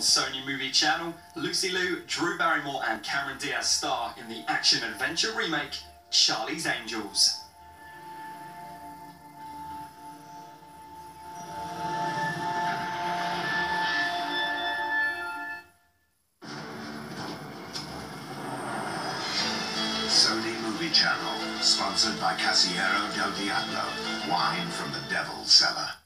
Sony Movie Channel, Lucy Liu, Drew Barrymore and Cameron Diaz star in the action-adventure remake, Charlie's Angels. Sony Movie Channel, sponsored by Casillero del Diablo, wine from the Devil's Cellar.